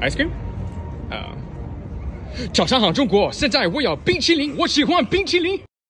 ice cream？ 早上好，中国！现在我要冰淇淋，我喜欢冰淇淋。